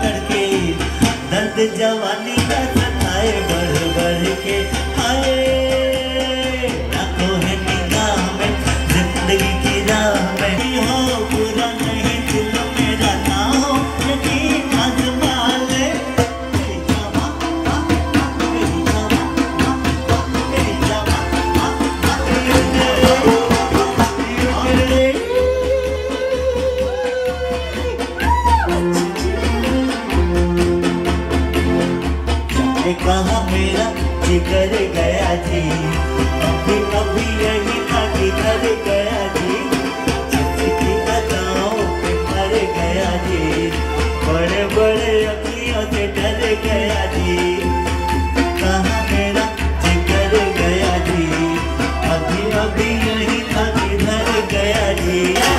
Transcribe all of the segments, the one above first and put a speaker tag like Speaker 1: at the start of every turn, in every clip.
Speaker 1: पकड़ के, दर्द जवानी का सताए बढ़ बढ़ के। हाय आंखों है निगाह में, जिंदगी की राह में हो, बुरा नहीं दिल मेरा ना हो, यकीन आजमा ले। कहा मेरा जिगर गया जी, अभी अभी यही था किधर गया जी, जिसकी अदाओं पे मर गया जी, बड़े बड़े अखियों से डर गया जी। कहा मेरा जिगर गया जी, अभी अभी यही था किधर गया जी।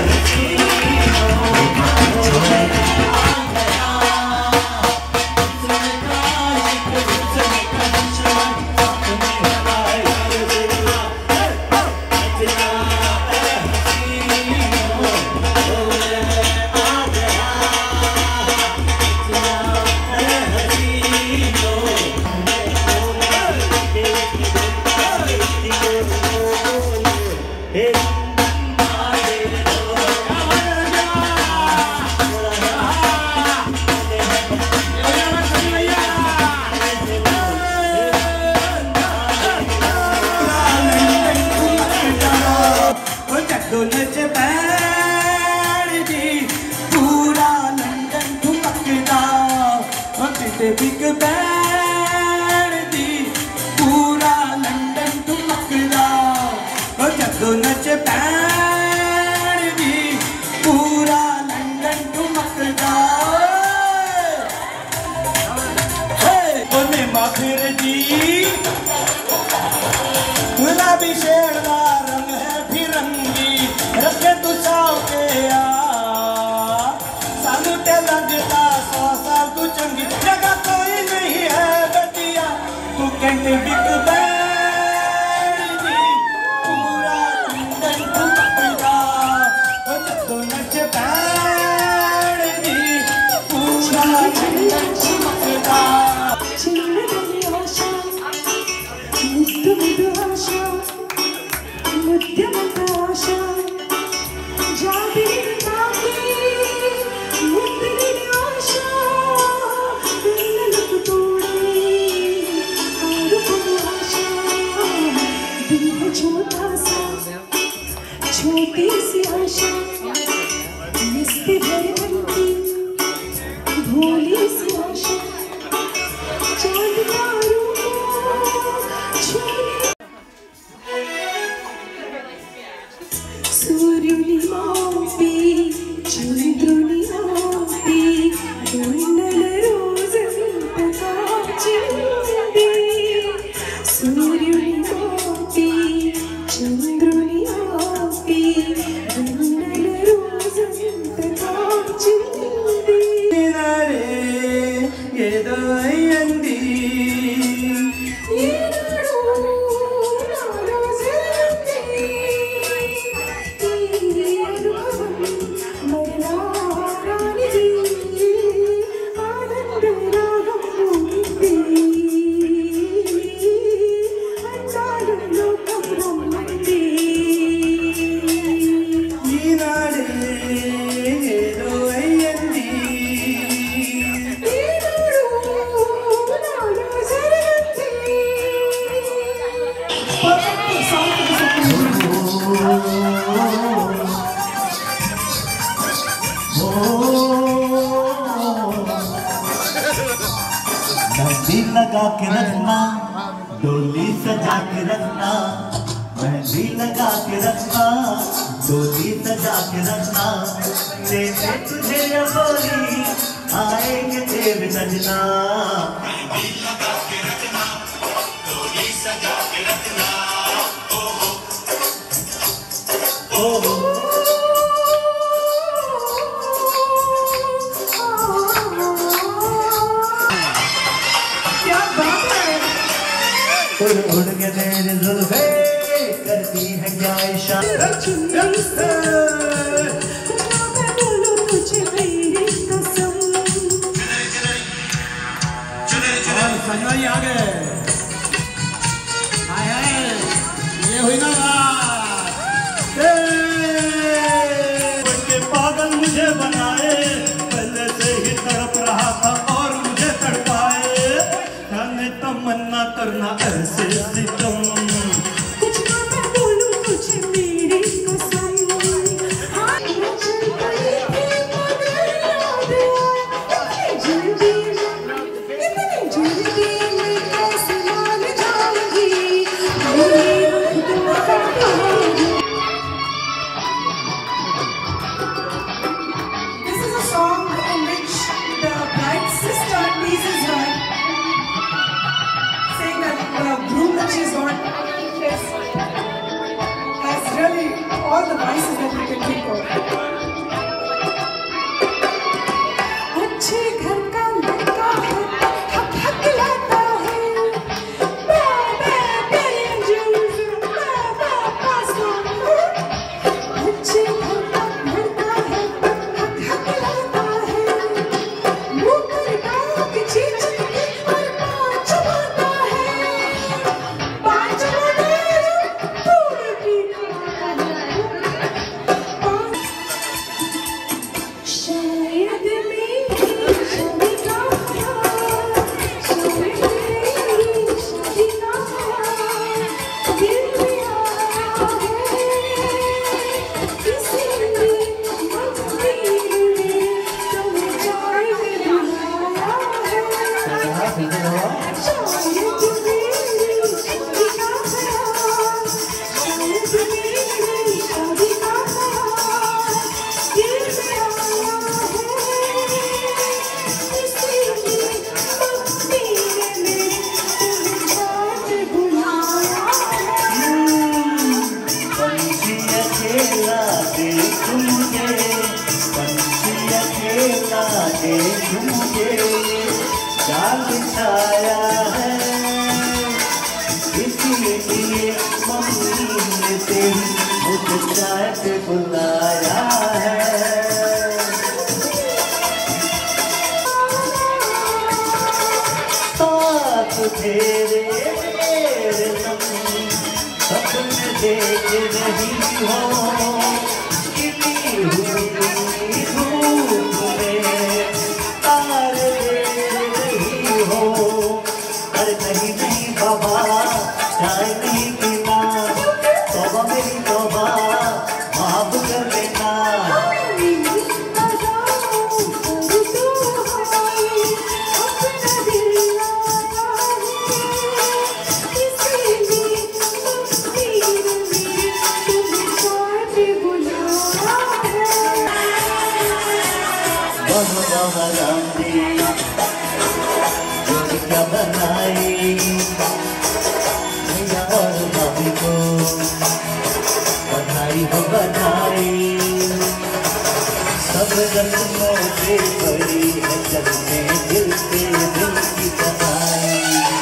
Speaker 2: बिग बैंड दी पूरा लंदन ठुमकदा, जदों नच बैंड दी पूरा लंदन ठुमकदा। ओने माखिर दी गुलाबी शेर दा रंग है फिरंगी, रखे तू साव के आ सानू ते लगदा 100 साल तू चंगी, जगह कोई नहीं है बतिया तू कहते बिग बैंड दी पूरा लंदन ठुमकदा, जदों नच बैंड दी पूरा लंदन ठुमकदा।
Speaker 3: छोटी सी आशा मिस्ती भरन की, भोली सी आशा चांद तारों को छूने। सूर्युनी मापी चंद्रुनी मापी गुंडल रोजंता चिंदी, सूर्युनी मापी चंद्रुनी मापी गुंडल रोजंता चिंदी।
Speaker 2: ये दो अयंदी
Speaker 1: मेहंदी लगा के रखना, डोली सजा के रखना, मेहंदी लगा के रखना, डोली सजा के रखना, लेने तुझे ये बोली आएंगे तेरे सजना। मेहंदी लगा के रखना, डोली सजा के रखना, ओ हो उड़ उड़ के तेरे जुल्फे करती है क्या इशारा,
Speaker 3: बोलो तुझे मेरी कसम
Speaker 2: संजय आ गए। हाय हाय, ये हुई ना बात।
Speaker 1: के पागल मुझे बनाए, पहले से ही तड़प रहा था और मुझे तड़पाए। जाने तमन्ना करना ऐसे सितम,
Speaker 3: कुछ ना मैं बोलूं तुझे मेरी कसम। हाँ मैं चल पड़ी थी मगर याद आया, इतनी जल्दी मैं कैसे मान जाऊंगी मेरी वक्तों का प्यार। This is a song in which the bride's sister teases her, saying that the groom that she's got has really all the vices that we can think of. अच्छे घर का लड़का है, हक हक लाता है, अच्छे घर का लड़का है, हक हक लाता है, मुँह पर डाक चीज और पाँच माता है, पाँच माता पूरे पीता है, शायद मेरी शादी का प्यार, शायद मेरी शादी का प्यार दिल में आया है, इसीलिए मंदिर में तुम्हें चाय में बुलाया है। शायद मेरी शादी का प्यार, शायद मेरी शादी का प्यार दिल में आया है, इसीलिए मंदिर में तुम्हें चाय में बुलाया है।
Speaker 1: पंछी अकेला देख मुझे, पंछी अकेला देख मुझे, जाल बिछाया है, इसीलिए मम्मी ने तेरी मुझे चाय पे बुलाया है। साथ तेरे मेरे संग सपने देख रही हो, खिली हुई धूप में तारे देख रही हो। अरे नहीं नहीं बाबा, चाय नहीं पीना, तौबा मेरी तौबा, माफ कर देना। राम जी जोड़ी क्या बनाई, भैया और भाभी को बधाई हो बधाई। सब रस्मों पे पड़ी है जग में दिल पे दिल की बधाई।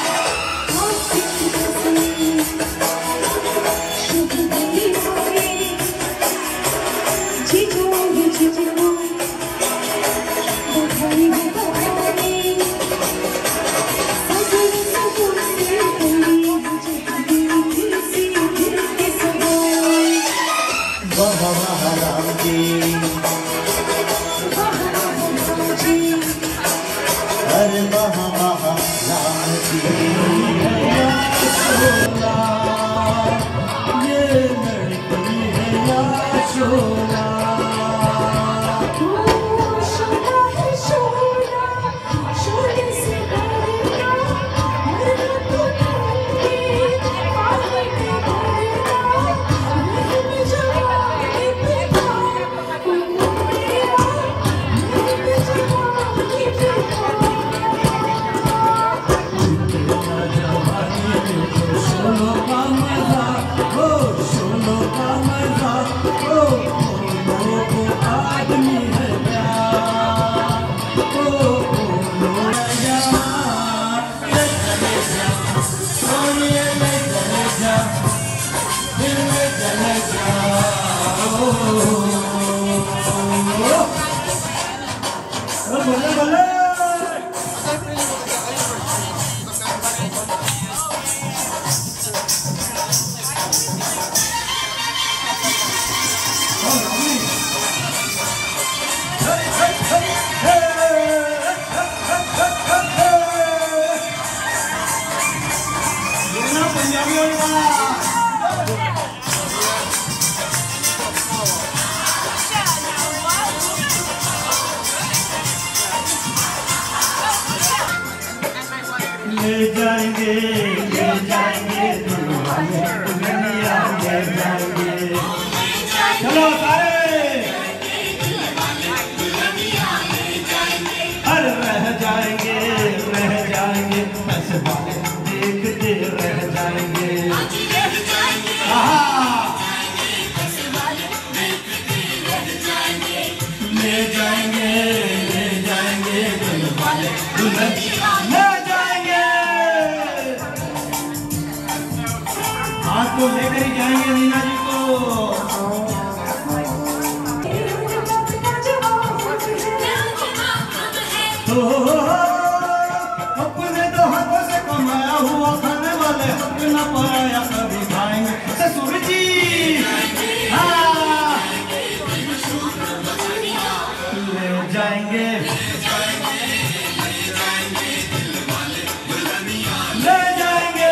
Speaker 1: राम जी हर महा राम जी, ये लड़की है यशोदा।
Speaker 2: जाएंगे दुल्हनिया ले जाएंगे। चलो सारे अरे रह जाएंगे ऐसे बातें देखते रह जाएंगे। ले जाएंगे दुल्हन ले जाएंगे। हाथ को लेकर ही जाएंगे मीना जी को। अपने दो हाथों से कमाया हुआ खाने वाले हक न पाया कभी खाएंगे ससुर जी। हाँ ले जाएंगे ले जाएंगे।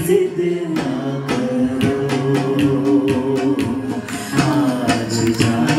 Speaker 1: जिद ना करो आज जा